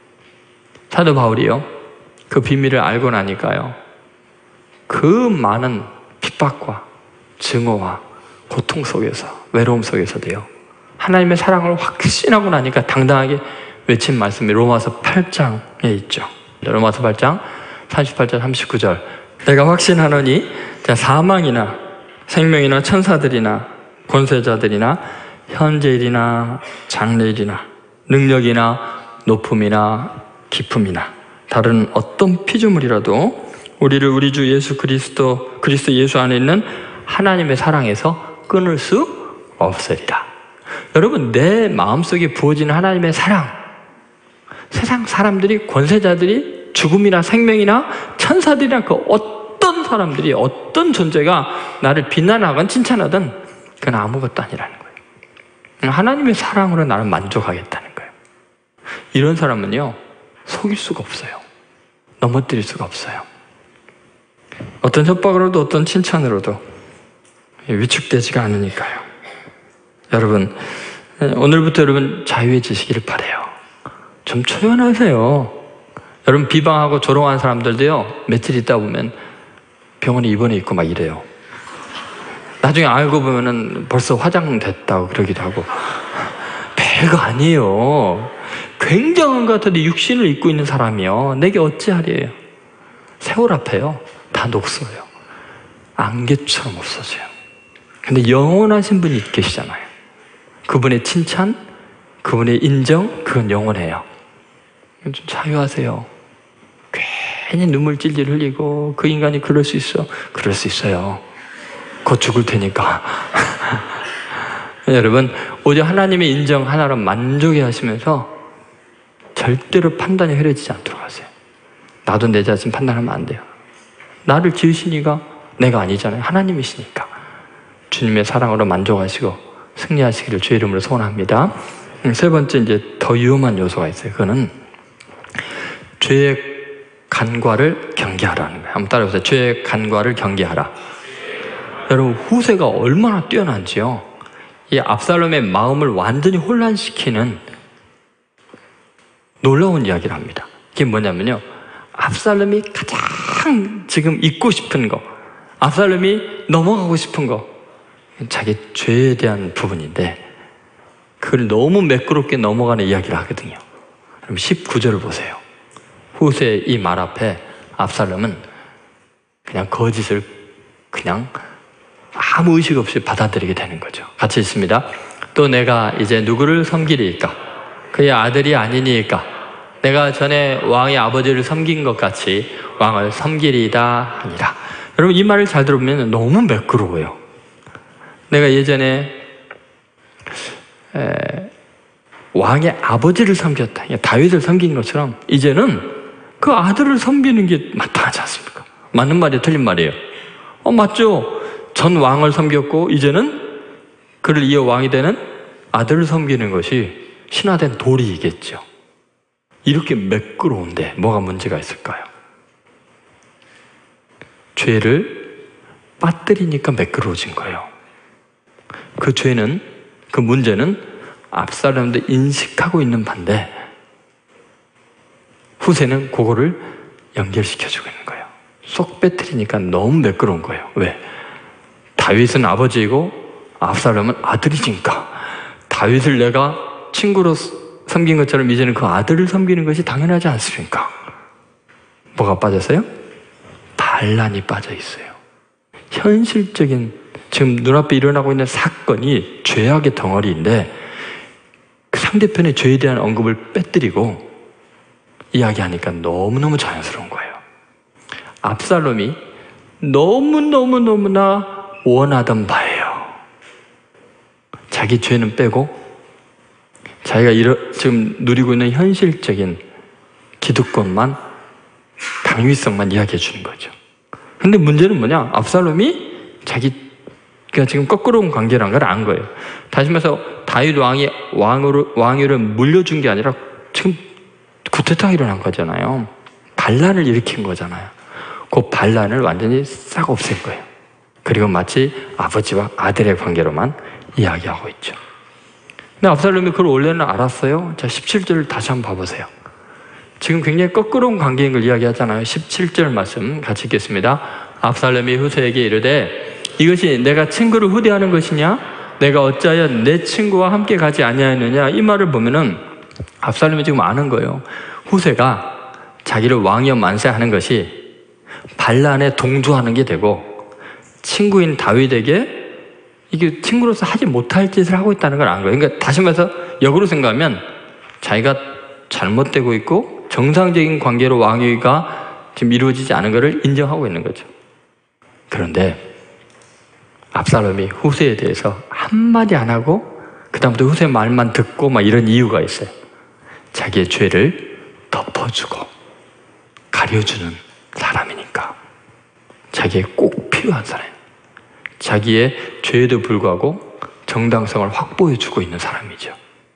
사도 바울이요, 그 비밀을 알고 나니까요, 그 많은 핍박과 증오와 고통 속에서, 외로움 속에서도요, 하나님의 사랑을 확신하고 나니까 당당하게 외친 말씀이 로마서 팔 장에 있죠. 로마서 팔 장 삼십팔 절 삼십구 절. 내가 확신하노니 사망이나 생명이나 천사들이나 권세자들이나 현재일이나 장래일이나 능력이나 높음이나 깊음이나 다른 어떤 피조물이라도 우리를 우리 주 예수 그리스도 그리스도 예수 안에 있는 하나님의 사랑에서 끊을 수 없으리라. 여러분, 내 마음속에 부어지는 하나님의 사랑, 세상 사람들이, 권세자들이, 죽음이나 생명이나 천사들이나 그 어떤 사람들이, 어떤 존재가 나를 비난하건 칭찬하든 그건 아무것도 아니라는 거예요. 하나님의 사랑으로 나는 만족하겠다는 거예요. 이런 사람은요, 속일 수가 없어요. 넘어뜨릴 수가 없어요. 어떤 협박으로도 어떤 칭찬으로도 위축되지가 않으니까요. 여러분, 오늘부터 여러분 자유해지시기를 바라요. 좀 초연하세요. 여러분, 비방하고 조롱한 사람들도요, 며칠 있다 보면 병원에 입원해 있고 막 이래요. 나중에 알고 보면은 벌써 화장됐다고 그러기도 하고. 별거 아니에요. 굉장한 것 같은데 육신을 입고 있는 사람이요, 내게 어찌하리에요. 세월 앞에요, 다 녹슬어요. 안개처럼 없어져요. 근데 영원하신 분이 계시잖아요. 그분의 칭찬, 그분의 인정, 그건 영원해요. 좀 자유하세요. 괜히 눈물 찔찔 흘리고 그 인간이 그럴 수 있어. 그럴 수 있어요. 곧 죽을 테니까. 여러분, 오직 하나님의 인정 하나로 만족해 하시면서 절대로 판단이 흐려지지 않도록 하세요. 나도 내 자신 판단하면 안 돼요. 나를 지으신 이가 내가 아니잖아요. 하나님이시니까. 주님의 사랑으로 만족하시고 승리하시기를 주의 이름으로 소원합니다. 세 번째, 이제 더 위험한 요소가 있어요. 그거는 죄의 간과를 경계하라는 거예요. 한번 따라해보세요. 죄의 간과를 경계하라. 여러분, 후세가 얼마나 뛰어난지요. 이 압살롬의 마음을 완전히 혼란시키는 놀라운 이야기를 합니다. 그게 뭐냐면요, 압살롬이 가장 지금 잊고 싶은 거, 압살롬이 넘어가고 싶은 거, 자기 죄에 대한 부분인데 그걸 너무 매끄럽게 넘어가는 이야기를 하거든요. 그럼 십구 절을 보세요. 후세의 이 말 앞에 압살롬은 그냥 거짓을 그냥 아무 의식 없이 받아들이게 되는 거죠. 같이 읽습니다. 또 내가 이제 누구를 섬기리이까? 그의 아들이 아니니까 내가 전에 왕의 아버지를 섬긴 것 같이 왕을 섬기리이다 하니라. 여러분, 이 말을 잘 들어보면 너무 매끄러워요. 내가 예전에 에, 왕의 아버지를 섬겼다, 다윗을 섬긴 것처럼 이제는 그 아들을 섬기는 게 마땅하지 않습니까? 맞는 말이에요, 틀린 말이에요? 어, 맞죠? 전 왕을 섬겼고 이제는 그를 이어 왕이 되는 아들을 섬기는 것이 신화된 도리이겠죠. 이렇게 매끄러운데 뭐가 문제가 있을까요? 죄를 빠뜨리니까 매끄러워진 거예요. 그 죄는, 그 문제는 압살롬도 인식하고 있는 반대 후세는 그거를 연결시켜주고 있는 거예요. 쏙 빼뜨리니까 너무 매끄러운 거예요. 왜? 다윗은 아버지이고 압살롬은 아들이니까 다윗을 내가 친구로 섬긴 것처럼 이제는 그 아들을 섬기는 것이 당연하지 않습니까? 뭐가 빠졌어요? 반란이 빠져 있어요. 현실적인, 지금 눈앞에 일어나고 있는 사건이 죄악의 덩어리인데 그 상대편의 죄에 대한 언급을 빼뜨리고 이야기하니까 너무너무 자연스러운 거예요. 압살롬이 너무너무너무나 원하던 바예요. 자기 죄는 빼고 자기가 이러, 지금 누리고 있는 현실적인 기득권만, 당위성만 이야기해 주는 거죠. 근데 문제는 뭐냐? 압살롬이 자기가 지금 거꾸로운 관계라는 걸 안 거예요. 다시 말해서 다윗 왕이 왕으로, 왕위를 물려준 게 아니라 지금 쿠데타가 일어난 거잖아요. 반란을 일으킨 거잖아요. 그 반란을 완전히 싹 없앤 거예요. 그리고 마치 아버지와 아들의 관계로만 이야기하고 있죠. 근데 압살롬이 그걸 원래는 알았어요. 자, 십칠 절을 다시 한번 봐보세요. 지금 굉장히 거꾸로운 관계인 걸 이야기하잖아요. 십칠 절 말씀 같이 읽겠습니다. 압살롬이 후세에게 이르되 이것이 내가 친구를 후대하는 것이냐? 내가 어찌하여 내 친구와 함께 가지 아니하였느냐? 이 말을 보면은 압살롬이 지금 아는 거예요. 후세가 자기를 왕이여 만세하는 것이 반란에 동조하는 게 되고 친구인 다윗에게 이게 친구로서 하지 못할 짓을 하고 있다는 걸 안 거예요. 그러니까 다시 말해서 역으로 생각하면 자기가 잘못되고 있고 정상적인 관계로 왕위가 지금 이루어지지 않은 것을 인정하고 있는 거죠. 그런데 압살롬이 후세에 대해서 한마디 안 하고 그다음부터 후세 말만 듣고 막 이런 이유가 있어요. 자기의 죄를 덮어주고 가려주는 사람이니까. 자기의 꼭 필요한 사람, 자기의 죄에도 불구하고 정당성을 확보해주고 있는 사람이죠.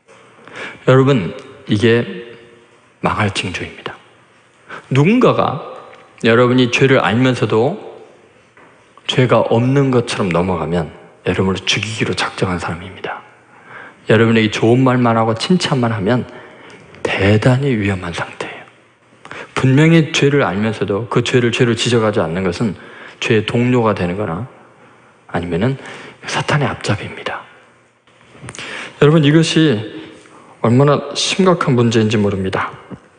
여러분, 이게 망할 징조입니다. 누군가가 여러분이 죄를 알면서도 죄가 없는 것처럼 넘어가면 여러분을 죽이기로 작정한 사람입니다. 여러분에게 좋은 말만 하고 칭찬만 하면 대단히 위험한 상태예요. 분명히 죄를 알면서도 그 죄를 죄로 지적하지 않는 것은 죄의 동료가 되는 거나 아니면은 사탄의 앞잡이입니다. 여러분, 이것이 얼마나 심각한 문제인지 모릅니다.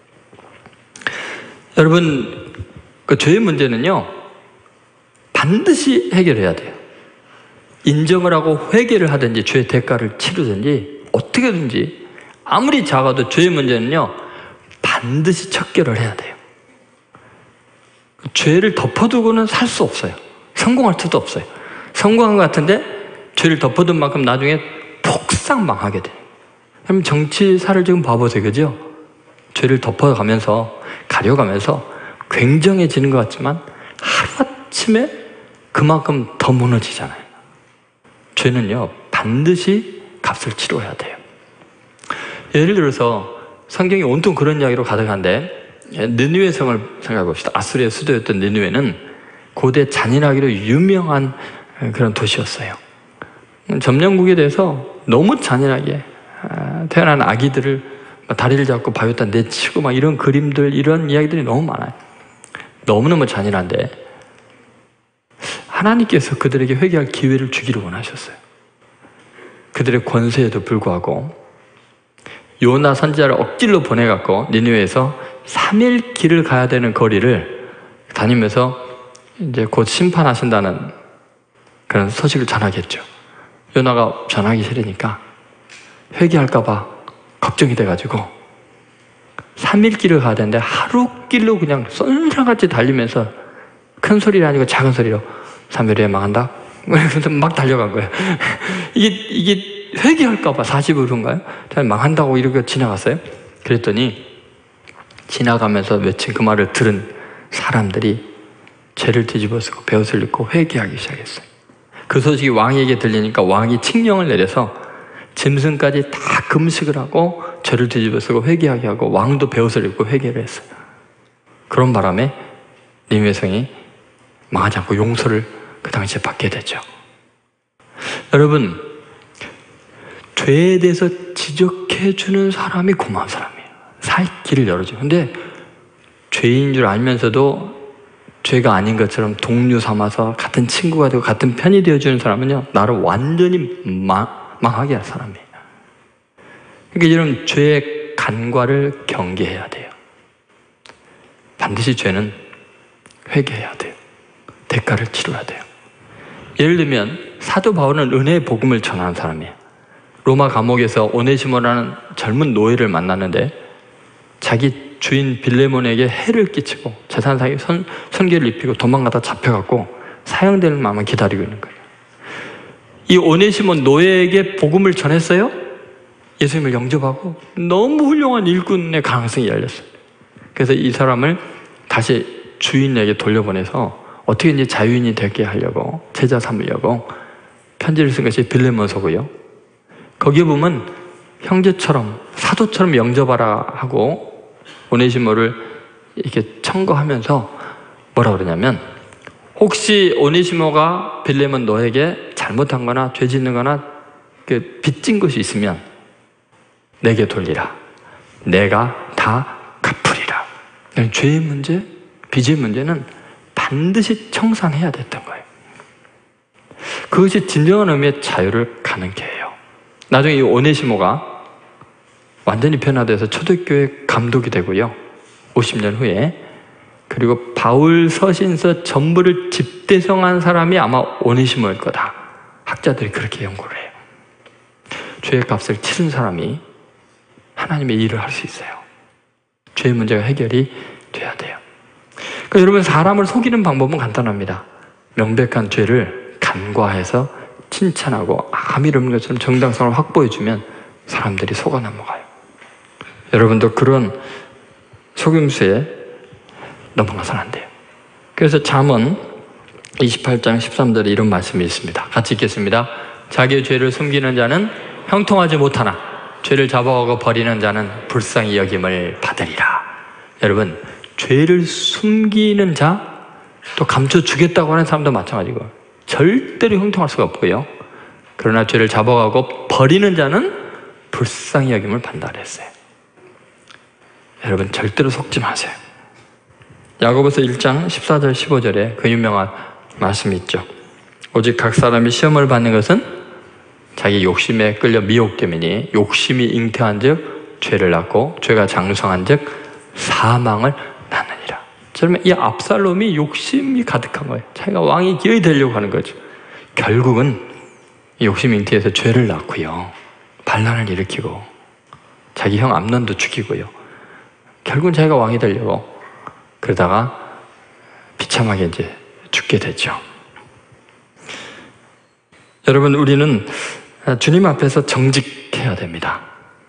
여러분, 그 죄의 문제는요, 반드시 해결해야 돼요. 인정을 하고 회개를 하든지 죄의 대가를 치르든지 어떻게든지, 아무리 작아도 죄의 문제는요 반드시 척결을 해야 돼요. 죄를 덮어두고는 살 수 없어요. 성공할 수도 없어요. 성공한 것 같은데 죄를 덮어둔 만큼 나중에 폭삭 망하게 돼요. 그럼 정치사를 지금 봐보세요. 그죠? 죄를 덮어가면서 가려가면서 굉장해지는 것 같지만 하루아침에 그만큼 더 무너지잖아요. 죄는요, 반드시 값을 치러야 돼요. 예를 들어서 성경이 온통 그런 이야기로 가득한데, 느느웨 성을 생각해 봅시다. 아수리의 수도였던 느느웨는 고대 잔인하기로 유명한 그런 도시였어요. 점령국에 대해서 너무 잔인하게 태어난 아기들을 다리를 잡고 바위에다 내치고 막 이런 그림들, 이런 이야기들이 너무 많아요. 너무너무 잔인한데 하나님께서 그들에게 회개할 기회를 주기를 원하셨어요. 그들의 권세에도 불구하고 요나 선지자를 억지로 보내갖고 니느웨에서 삼 일 길을 가야 되는 거리를 다니면서 이제 곧 심판하신다는 그런 소식을 전하겠죠. 요나가 전하기 싫으니까 회개할까봐 걱정이 돼가지고 삼 일 길을 가야 되는데 하루 길로 그냥 쏜살같이 달리면서 큰 소리가 아니고 작은 소리로 삼 일 후에 망한다? 그래서 막 달려간 거예요. 이게, 이게 회개할까봐 사십 일인가요? 망한다고 이렇게 지나갔어요. 그랬더니 지나가면서 외친 그 말을 들은 사람들이 죄를 뒤집어쓰고 베옷을 입고 회개하기 시작했어요. 그 소식이 왕에게 들리니까 왕이 칙령을 내려서 짐승까지 다 금식을 하고 죄를 뒤집어쓰고 회개하게 하고 왕도 베옷을 입고 회개를 했어요. 그런 바람에 니느웨 성이 망하지 않고 용서를 그 당시에 받게 되죠. 여러분, 죄에 대해서 지적해주는 사람이 고마운 사람이에요. 살 길을 열어줘요. 근데 죄인 줄 알면서도 죄가 아닌 것처럼 동료 삼아서 같은 친구가 되고 같은 편이 되어주는 사람은요, 나를 완전히 망, 망하게 할 사람이에요. 그러니까 이런 죄의 간과를 경계해야 돼요. 반드시 죄는 회개해야 돼요. 대가를 치러야 돼요. 예를 들면 사도 바울은 은혜의 복음을 전하는 사람이에요. 로마 감옥에서 오네시모라는 젊은 노예를 만났는데 자기 주인 빌레몬에게 해를 끼치고 재산상의 선, 선계를 입히고 도망가다 잡혀갖고 사형되는 마음을 기다리고 있는 거예요. 이 오네시모 노예에게 복음을 전했어요. 예수님을 영접하고 너무 훌륭한 일꾼의 가능성이 열렸어요. 그래서 이 사람을 다시 주인에게 돌려보내서 어떻게든지 자유인이 되게 하려고, 제자 삼으려고 편지를 쓴 것이 빌레몬서고요. 거기에 보면 형제처럼 사도처럼 영접하라 하고 오네시모를 이렇게 청구하면서 뭐라 그러냐면, 혹시 오네시모가 빌레몬 너에게 잘못한 거나 죄 짓는 거나 그 빚진 것이 있으면 내게 돌리라. 내가 다 갚으리라. 죄의 문제, 빚의 문제는 반드시 청산해야 됐던 거예요. 그것이 진정한 의미의 자유를 가능케 해요. 나중에 이 오네시모가 완전히 변화돼서 초대교회 감독이 되고요. 오십 년 후에. 그리고 바울 서신서 전부를 집대성한 사람이 아마 오네시모일 거다. 학자들이 그렇게 연구를 해요. 죄의 값을 치른 사람이 하나님의 일을 할 수 있어요. 죄의 문제가 해결이 돼야 돼요. 그러니까 여러분, 사람을 속이는 방법은 간단합니다. 명백한 죄를 간과해서 칭찬하고 암이 없는 것처럼 정당성을 확보해주면 사람들이 속아 넘어가요. 여러분도 그런 속임수에 넘어가서는 안 돼요. 그래서 잠언 이십팔 장 십삼 절에 이런 말씀이 있습니다. 같이 읽겠습니다. 자기의 죄를 숨기는 자는 형통하지 못하나 죄를 잡아가고 버리는 자는 불쌍히 여김을 받으리라. 여러분, 죄를 숨기는 자, 또 감춰주겠다고 하는 사람도 마찬가지고 절대로 형통할 수가 없고요. 그러나 죄를 잡아가고 버리는 자는 불쌍히 여김을 받는다 그랬어요. 여러분, 절대로 속지 마세요. 야고보서 일 장 십사 절 십오 절에 그 유명한 말씀이 있죠. 오직 각 사람이 시험을 받는 것은 자기 욕심에 끌려 미혹됨이니 욕심이 잉태한 즉 죄를 낳고 죄가 장성한 즉 사망을 낳느니라. 그러면 이 압살롬이 욕심이 가득한 거예요. 자기가 왕이 기어이 되려고 하는 거죠. 결국은 욕심 잉태해서 죄를 낳고요, 반란을 일으키고 자기 형 암논도 죽이고요, 결국은 자기가 왕이 되려고 그러다가 비참하게 이제 죽게 되죠. 여러분, 우리는 주님 앞에서 정직해야 됩니다.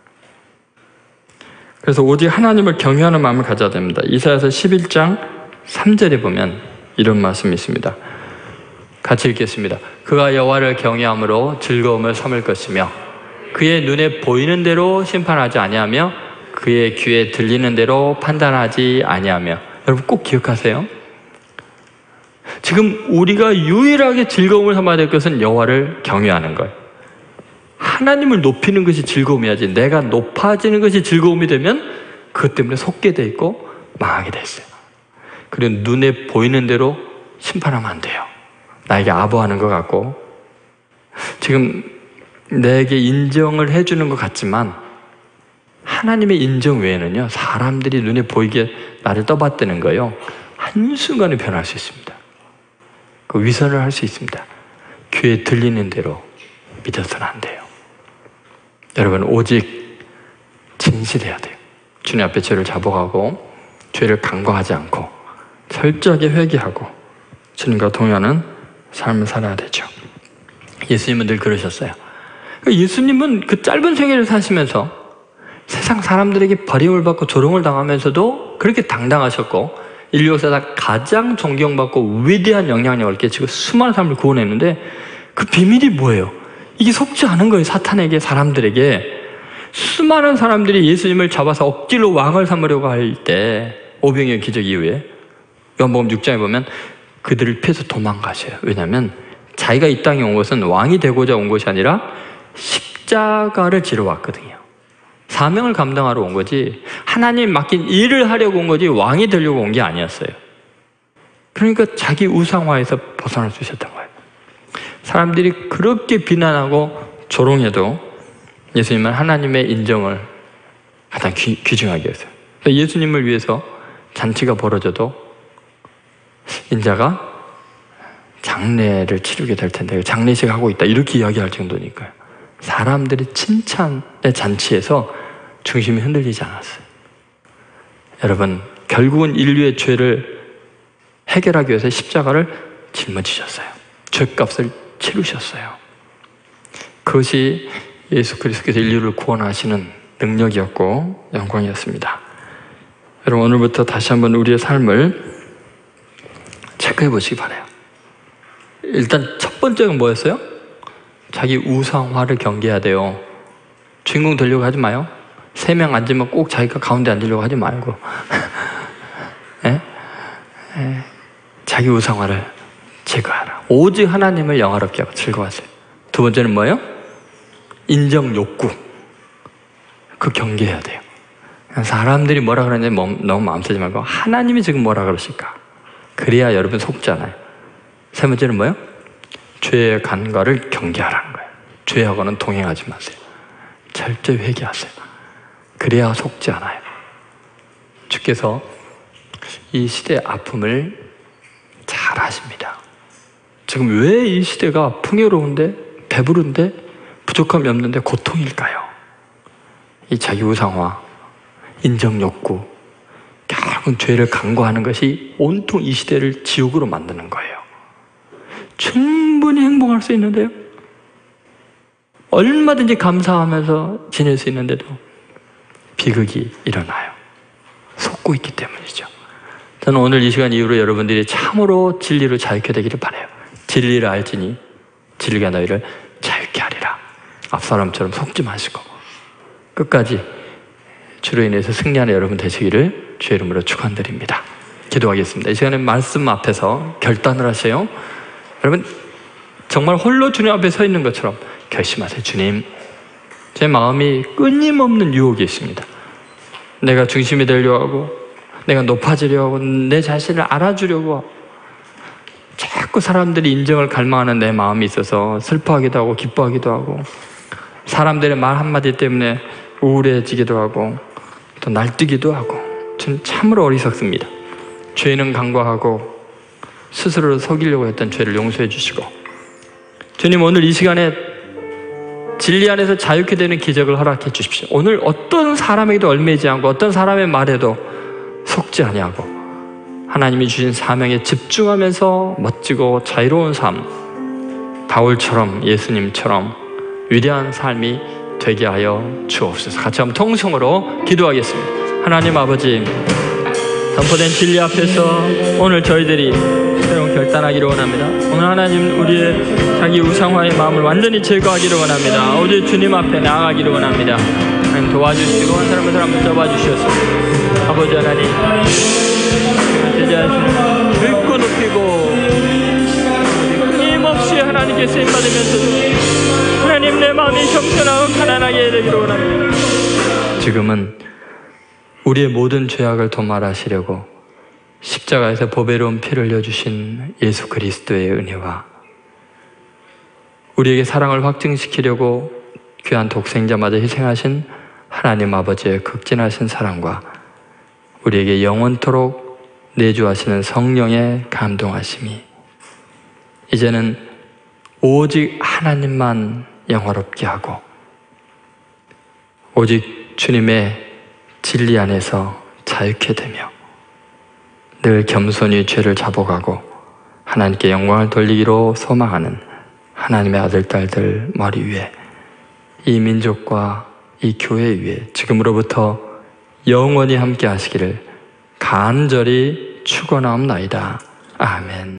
그래서 오직 하나님을 경외하는 마음을 가져야 됩니다. 이사야서 십일 장 삼 절에 보면 이런 말씀이 있습니다. 같이 읽겠습니다. 그가 여호와를 경외함으로 즐거움을 삼을 것이며 그의 눈에 보이는 대로 심판하지 아니하며 그의 귀에 들리는 대로 판단하지 아니하며. 여러분 꼭 기억하세요. 지금 우리가 유일하게 즐거움을 삼아야 될 것은 여호와를 경외하는 거예요. 하나님을 높이는 것이 즐거움이야지, 내가 높아지는 것이 즐거움이 되면 그것 때문에 속게 돼 있고 망하게 돼 있어요. 그리고 눈에 보이는 대로 심판하면 안 돼요. 나에게 아부하는 것 같고 지금 내게 인정을 해주는 것 같지만 하나님의 인정 외에는요, 사람들이 눈에 보이게 나를 떠받드는 거예요. 한순간에 변할 수 있습니다. 그 위선을 할 수 있습니다. 귀에 들리는 대로 믿어서는 안 돼요. 여러분 오직 진실해야 돼요. 주님 앞에 죄를 자복하고 죄를 간과하지 않고 철저하게 회개하고 주님과 동의하는 삶을 살아야 되죠. 예수님은 늘 그러셨어요. 예수님은 그 짧은 생애를 사시면서 세상 사람들에게 버림을 받고 조롱을 당하면서도 그렇게 당당하셨고 인류 역사상 가장 존경받고 위대한 영향력을 끼치고 수많은 사람을 구원했는데 그 비밀이 뭐예요? 이게 속지 않은 거예요. 사탄에게, 사람들에게. 수많은 사람들이 예수님을 잡아서 억지로 왕을 삼으려고 할 때 오병이어 기적 이후에 요한복음 육 장에 보면 그들을 피해서 도망가셔요. 왜냐하면 자기가 이 땅에 온 것은 왕이 되고자 온 것이 아니라 십자가를 지러 왔거든요. 사명을 감당하러 온 거지 하나님 맡긴 일을 하려고 온 거지 왕이 되려고 온 게 아니었어요. 그러니까 자기 우상화에서 벗어날 수 있었던 거예요. 사람들이 그렇게 비난하고 조롱해도 예수님은 하나님의 인정을 가장 귀, 귀중하게 했어요. 예수님을 위해서 잔치가 벌어져도 인자가 장례를 치르게 될 텐데 장례식 하고 있다 이렇게 이야기할 정도니까요. 사람들이 칭찬의 잔치에서 중심이 흔들리지 않았어요. 여러분 결국은 인류의 죄를 해결하기 위해서 십자가를 짊어지셨어요. 죄값을 치르셨어요. 그것이 예수 그리스도께서 인류를 구원하시는 능력이었고 영광이었습니다. 여러분 오늘부터 다시 한번 우리의 삶을 체크해 보시기 바라요. 일단 첫 번째가 뭐였어요? 자기 우상화를 경계해야 돼요. 주인공 되려고 하지 마요. 세 명 앉으면 꼭 자기가 가운데 앉으려고 하지 말고 에? 에. 자기 우상화를 제거하라. 오직 하나님을 영화롭게 하고 즐거워하세요. 두 번째는 뭐예요? 인정 욕구. 그 경계해야 돼요. 사람들이 뭐라 그러는지 너무 마음 쓰지 말고 하나님이 지금 뭐라 그러실까? 그래야 여러분 속잖아요. 세 번째는 뭐예요? 죄의 간과를 경계하라는 거예요. 죄하고는 동행하지 마세요. 철저히 회개하세요. 그래야 속지 않아요. 주께서 이 시대의 아픔을 잘 아십니다. 지금 왜 이 시대가 풍요로운데 배부른데 부족함이 없는데 고통일까요? 이 자기 우상화, 인정 욕구, 결국은 죄를 간과하는 것이 온통 이 시대를 지옥으로 만드는 거예요. 충분히 행복할 수 있는데요. 얼마든지 감사하면서 지낼 수 있는데도 비극이 일어나요. 속고 있기 때문이죠. 저는 오늘 이 시간 이후로 여러분들이 참으로 진리로 자유케 되기를 바라요. 진리를 알지니 진리가 너희를 자유케 하리라. 앞사람처럼 속지 마시고 끝까지 주로 인해서 승리하는 여러분 되시기를 주의 이름으로 축원드립니다. 기도하겠습니다. 이 시간에 말씀 앞에서 결단을 하세요. 여러분 정말 홀로 주님 앞에 서 있는 것처럼 결심하세요. 주님, 제 마음이 끊임없는 유혹이 있습니다. 내가 중심이 되려고 하고 내가 높아지려고 하고 내 자신을 알아주려고 하고 자꾸 사람들이 인정을 갈망하는 내 마음이 있어서 슬퍼하기도 하고 기뻐하기도 하고 사람들의 말 한마디 때문에 우울해지기도 하고 또 날뛰기도 하고 저는 참으로 어리석습니다. 죄는 간과하고 스스로를 속이려고 했던 죄를 용서해 주시고 주님 오늘 이 시간에 진리 안에서 자유케 되는 기적을 허락해 주십시오. 오늘 어떤 사람에게도 얽매이지 않고 어떤 사람의 말에도 속지 아니하고 하나님이 주신 사명에 집중하면서 멋지고 자유로운 삶, 바울처럼 예수님처럼 위대한 삶이 되게 하여 주옵소서. 같이 한번 통성으로 기도하겠습니다. 하나님 아버지, 선포된 진리 앞에서 오늘 저희들이 새로운 결단하기를 원합니다. 오늘 하나님 우리의 자기 우상화의 마음을 완전히 제거하기를 원합니다. 오직 주님 앞에 나아가기를 원합니다. 하나님 도와주시고 한 사람 한 사람 붙잡아 주셔서 아버지 하나님 제자하시는 늙고 높이고 끊임없이 하나님께 쓰임받으면서도 하나님 내 마음이 겸손하고 가난하게 되기를 원합니다. 지금은 우리의 모든 죄악을 도말하시려고 십자가에서 보배로운 피를 흘려주신 예수 그리스도의 은혜와 우리에게 사랑을 확증시키려고 귀한 독생자마저 희생하신 하나님 아버지의 극진하신 사랑과 우리에게 영원토록 내주하시는 성령의 감동하심이 이제는 오직 하나님만 영화롭게 하고 오직 주님의 진리 안에서 자유케 되며 늘 겸손히 죄를 자복하고 하나님께 영광을 돌리기로 소망하는 하나님의 아들, 딸들 머리 위에 이 민족과 이 교회 위에 지금으로부터 영원히 함께 하시기를 간절히 축원하옵나이다. 아멘.